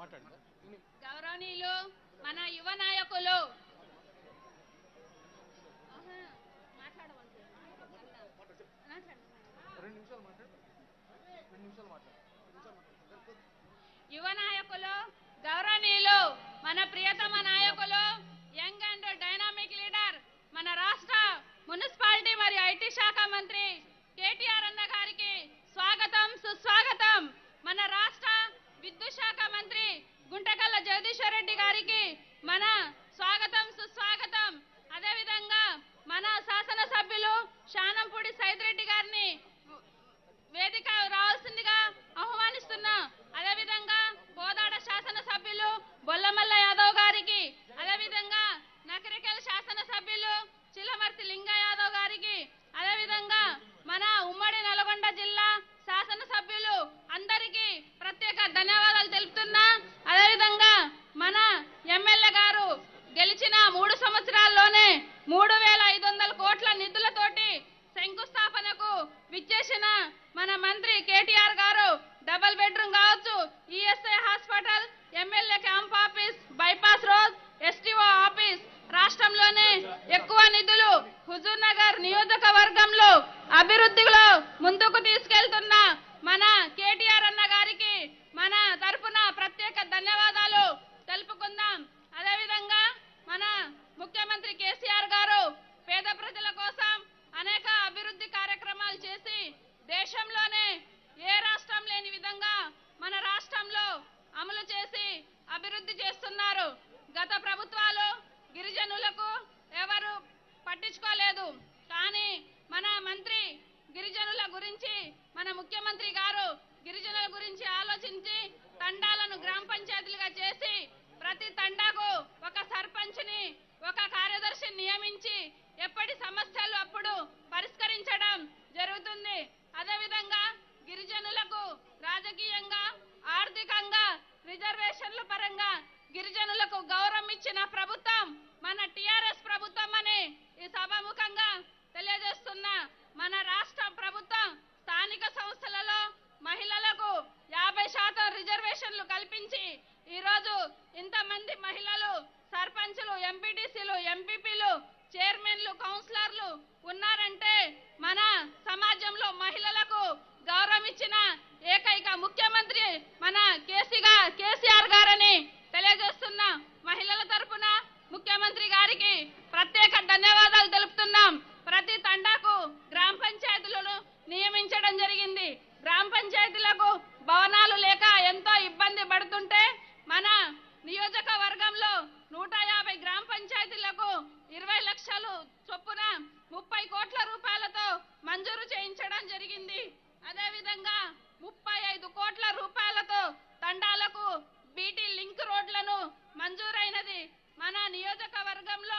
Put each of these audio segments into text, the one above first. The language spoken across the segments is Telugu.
గౌరవనీయులు మన యువ నాయకులు గౌరవనీయులు మన ప్రియతమ నాయకులు యంగ్ అండ్ డైనామిక్ లీడర్ మన రాష్ట్ర మున్సిపాలిటీ మరియు ఐటీ శాఖ మంత్రి కేటీఆర్ అన్న గారికి స్వాగతం సుస్వాగతం. మన రాష్ట్ర విద్యుత్ శాఖ మంత్రి గుంటకల్ల జగదీశ్వర్ రెడ్డి గారికి మన స్వాగతం సుస్వాగతం. అదేవిధంగా మన శాసనసభ్యులు శానంపూడి సైద్ రెడ్డి గారిని వేదిక రావాల్సిందిగా ఆహ్వానిస్తున్నా. అదేవిధంగా కోదాడ శాసనసభ్యులు బొల్లమల్ల యాదవ్ గారికి, అదేవిధంగా నకరికల్ శాసనసభ్యులు చిలమర్తి లింగ యాదవ్ గారికి, అదేవిధంగా మన ఉమ్మడి నల్గొండ జిల్లా శాసనసభ్యులు అందరికీ ప్రత్యేక ధన్యవాదాలు తెలుపుతున్నా. అదేవిధంగా మన ఎమ్మెల్యే గారు గెలిచిన 3 సంవత్సరాల్లోనే 3,500 కోట్ల నిధులతోటి శంకుస్థాపనకు విచ్చేసిన మన మంత్రి కేటీఆర్ గారు డబుల్ బెడ్రూమ్ కావచ్చు, ESI hospital, MLA camp office, bypass road, STO office, రాష్ట్రంలోనే ఎక్కువ నిధులు హుజూర్ నగర్ నియోజకవర్గంలో అభివృద్ధిలో ముందుకు తీసుకెళ్తున్న మన కేటీఆర్ అన్న గారికి మన తరపున ప్రత్యేక ధన్యవాదాలు తెలుపుకుందాం. అదేవిధంగా మన ముఖ్యమంత్రి కేసీఆర్ గారు పేద ప్రజల కోసం అనేక అభివృద్ధి కార్యక్రమాలు చేసి దేశంలోనే ఏ రాష్ట్రం లేని విధంగా మన రాష్ట్రంలో అమలు చేసి అభివృద్ధి చేస్తున్నారు. గత ప్రభుత్వాలు గిరిజనులకు ఎవరు పట్టించుకోలేదు. కానీ మన మంత్రి గిరిజనుల గురించి, మన ముఖ్యమంత్రి గారు గిరిజనుల గురించి ఆలోచించి తండాలను గ్రామ పంచాయతీలుగా చేసి ప్రతి తండాకు ఒక సర్పంచ్ని, ఒక కార్యదర్శిని నియమించి ఎప్పటి సమస్యలు అప్పుడు పరిష్కరించడం జరుగుతుంది. అదేవిధంగా గిరిజనులకు రాజకీయంగా, ఆర్థికంగా, రిజర్వేషన్ల పరంగా గిరిజనులకు గౌరవం ఇచ్చిన ప్రభుత్వం మన టిఆర్ఎస్ ప్రభుత్వం అని ఈ సభాముఖంగా తెలియజేస్తున్నా. మన రాష్ట్ర ప్రభుత్వం స్థానిక సంస్థలలో మహిళలకు 50% రిజర్వేషన్లు కల్పించి ఈరోజు ఇంతమంది మహిళలు సర్పంచులు, ఎంపీటీసీలు, ఎంపీపీలు, చైర్మన్లు, కౌన్సిలర్లు ఉన్నారంటే మన సమాజంలో మహిళలకు గౌరవం ఇచ్చిన ఏకైక ముఖ్యమంత్రి మన కేసీఆర్ గారని తెలియజేస్తున్నా. మహిళల తరపున ముఖ్యమంత్రి గారికి ప్రత్యేక ధన్యవాదాలు తెలుపుతున్నాం. ప్రతి తండాకు గ్రామ పంచాయతీలను నియమించడం జరిగింది. గ్రామ పంచాయతీలకు భవనాలు లేక ఎంతో ఇబ్బంది పడుతుంటే మన నియోజకవర్గంలో 150 గ్రామ పంచాయతీలకు 20 లక్షలు చొప్పున 30 కోట్ల రూపాయలతో మంజూరు చేయించడం జరిగింది. అదేవిధంగా 35 కోట్ల రూపాయలతో తండాలకు బీటీ లింక్ రోడ్లను మంజూరైనది. మన నియోజకవర్గంలో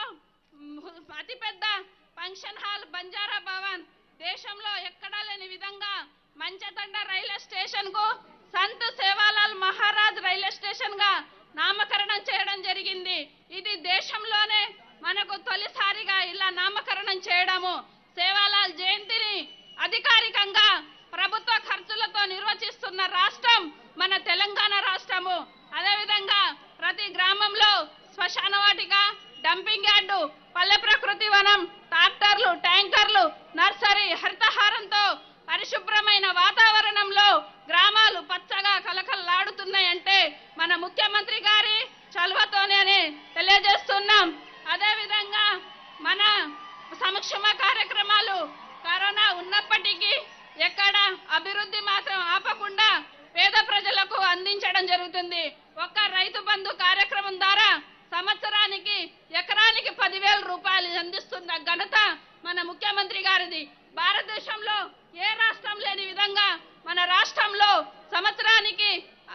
అతిపెద్ద ఫంక్షన్ హాల్ బంజారా భవన్, దేశంలో ఎక్కడా లేని విధంగా మంచతండ రైల్వే స్టేషన్ కు సంత్ సేవాలాల్ మహారాజ్ రైల్వే స్టేషన్ గా నామకరణం చేయడం జరిగింది. ఇది దేశంలోనే మనకు తొలిసారిగా ఇలా నామకరణం చేయడము. సేవాలాల్ జయంతిని అధికారికంగా ప్రభుత్వ ఖర్చులతో నిర్వహిస్తున్న రాష్ట్రం మన తెలంగాణ రాష్ట్రము. అదేవిధంగా ప్రతి గ్రామంలో శ్మశాన వాటిక, డంపింగ్ యార్డు, పల్లె ప్రకృతి వనం, ట్రాక్టర్లు, ట్యాంకర్లు, నర్సరీ, హరితహారంతో పరిశుభ్రమైన వాతావరణంలో గ్రామాలు పచ్చగా కలకలలాడుతున్నాయంటే మన ముఖ్యమంత్రి గారి చలువతోనే అని తెలియజేస్తున్నాం. అదేవిధంగా మన సంక్షేమ కార్యక్రమాలు కరోనా ఉన్నప్పటికీ ఎక్కడ అభివృద్ధి మాత్రం ఆపకుండా పేద ప్రజలకు అందించడం జరుగుతుంది. ఒక్క రైతు బంధు కార్యక్రమం ద్వారా సంవత్సరానికి ఎకరానికి 10,000 రూపాయలు అందిస్తున్న ఘనత మన ముఖ్యమంత్రి గారిది. భారతదేశంలో ఏ రాష్ట్రం లేని విధంగా మన రాష్ట్రంలో సంవత్సరానికి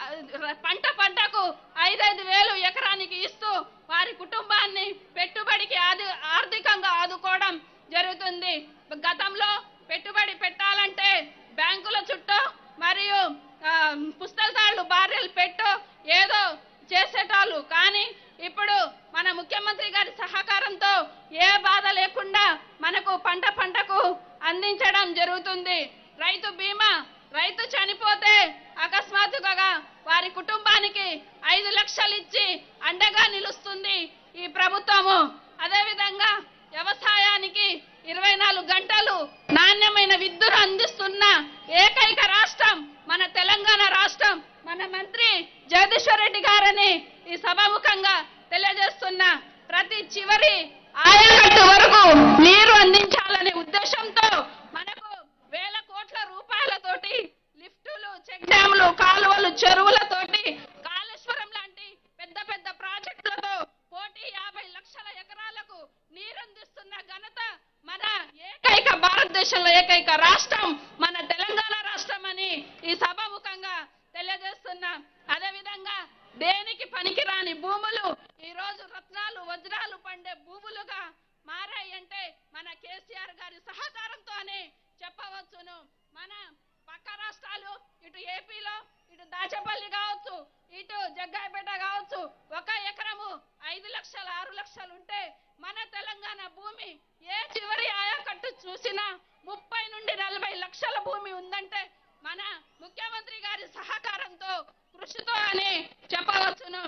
పంటకు 5,000 ఎకరానికి ఇస్తూ వారి కుటుంబాన్ని పెట్టుబడికి ఆర్థికంగా ఆదుకోవడం జరుగుతుంది. గతంలో పెట్టుబడి పెట్టాలంటే బ్యాంకుల చుట్టూ మరియు పుస్తకాలు బార్రెలు పెట్టు ఏదో చేసేటాలు. కానీ ఇప్పుడు మన ముఖ్యమంత్రి గారి సహకారంతో ఏ బాధ లేకుండా మనకు పంటకు అందించడం జరుగుతుంది. రైతు బీమా, రైతు చనిపోతే అకస్మాత్తుగా వారి కుటుంబానికి 5 లక్షలు ఇచ్చి అండగా నిలుస్తుంది ఈ ప్రభుత్వము. అదేవిధంగా వ్యవసాయానికి 24 గంటలు నాణ్యమైన విద్యుత్ అందిస్తున్న ఏకైక రాష్ట్రం మన తెలంగాణ రాష్ట్రం. మన మంత్రి జగదీశ్వర్ రెడ్డి గారని ఈ సభాముఖంగా తెలియజేస్తున్న ప్రతి చివరి ఆయకట్టు వరకు నీరు అందించాలనే ఉద్దేశంతో మనకు వేల కోట్ల రూపాయలతోటి లిఫ్టులు, చెక్ డ్యాములు, కాలువలు, చెరువులతోటి కాళేశ్వరం లాంటి పెద్ద పెద్ద ప్రాజెక్టులతో 150 లక్షల ఎకరాలకు నీరందిస్తున్న ఘనత మన ఏకైక భారతదేశంలో ఏకైక రాష్ట్రం మన తెలంగాణ రాష్ట్రం అని ఈ సభాముఖంగా తెలియజేస్తున్నా. అదేవిధంగా దేనికి పనికిరాని భూములు ఈ రోజు రత్నాలు, వజ్రాలు పండే భూములుగా మారాయి అంటే మన కేసీఆర్ గారి సహకారంతోనే చెప్పవచ్చును. మన పక్క రాష్ట్రాలు ఇటు ఏపీలో ఇటు దాచపల్లి కావచ్చు, ఇటు జగ్గాయపేట కావచ్చు, 1 ఎకరము 5 లక్షలు 6 లక్షలు ఉంటే మన తెలంగాణ భూమి ఏ చివరి ఆయకట్టు చూసినా 30 నుండి 40 లక్షల భూమి ఉందంటే మన ముఖ్యమంత్రి గారి సహకారంతో, కృషితో అని చెప్పవచ్చును.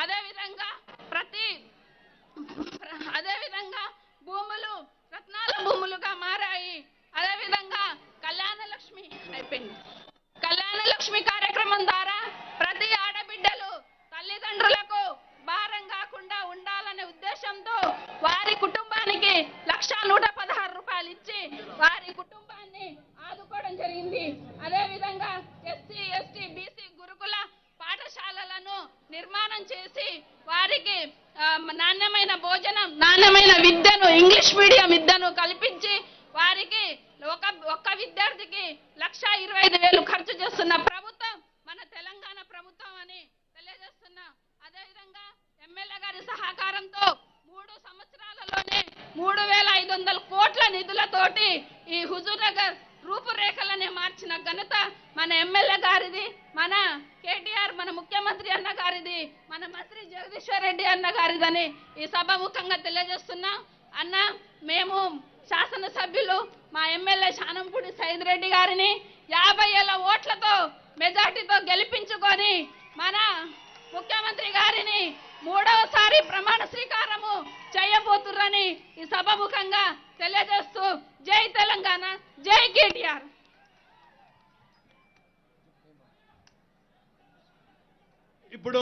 అదేవిధంగా భూములు రత్నాల భూములుగా మారాయి. అదేవిధంగా కళ్యాణ లక్ష్మి కార్యక్రమం ద్వారా ప్రతి ఆడబిడ్డలు తల్లిదండ్రులకు భారం కాకుండా ఉండాలనే ఉద్దేశంతో వారి కుటుంబానికి 1,116 రూపాయలు ఇచ్చి వారి కుటుంబాన్ని ఆదుకోవడం జరిగింది. అదేవిధంగా ఎస్సీ, ఎస్టీ, బీసీ గురుకుల పాఠశాలలను నిర్మాణం చేసి వారికి నాణ్యమైన భోజనం, నాణ్యమైన విద్యను, ఇంగ్లీష్ మీడియం విద్యను కల్పించి వారికి ఒక్క విద్యార్థికి 1,25,000 ఖర్చు చేస్తున్న ప్రభుత్వం మన తెలంగాణ ప్రభుత్వం అని తెలియజేస్తున్నా. అదేవిధంగా ఎమ్మెల్యే గారి సహకారంతో 3 సంవత్సరాలలోనే 3,500 కోట్ల నిధులతోటి ఈ హుజూర్ నగర్ రూపురేఖలనే మార్చిన ఘనత మన ఎమ్మెల్యే గారిది, మన కేటీఆర్ మన ముఖ్యమంత్రి అన్న గారిది, మన మంత్రి జగదీశ్వర్ రెడ్డి అన్న గారిదని ఈ సభాముఖంగా తెలియజేస్తున్నా. అన్న, మేము శాసనసభ్యులు మా ఎమ్మెల్యే శానంపూడి సైద్ రెడ్డి గారిని 50,000 ఓట్లతో మెజార్టీతో గెలిపించుకొని మన ముఖ్యమంత్రి గారిని 3వసారి ప్రమాణ స్వీకారము చేయబోతుర్రని ఈ సభాముఖంగా తెలియజేస్తూ జై తెలంగాణ, జై కేటీఆర్. ఇప్పుడు